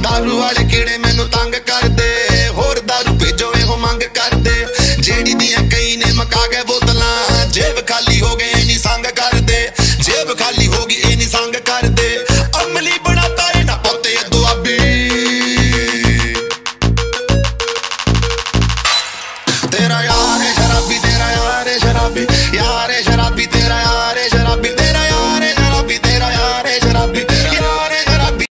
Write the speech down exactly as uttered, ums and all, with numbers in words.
दारू वाले कीड़े मैनू तंग कर दे, होर दारू भेजो एहो मंग कर दे। जेड़ी